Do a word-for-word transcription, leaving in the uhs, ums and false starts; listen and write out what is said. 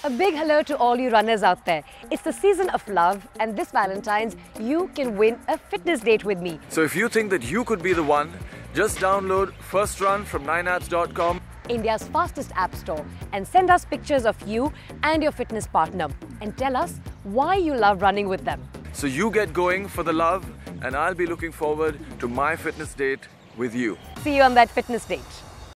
A big hello to all you runners out there. It's the season of love, and this Valentine's, you can win a fitness date with me. So if you think that you could be the one, just download First Run from nine apps dot com, India's fastest app store, and send us pictures of you and your fitness partner and tell us why you love running with them. so you get going for the love, and I'll be looking forward to my fitness date with you. See you on that fitness date.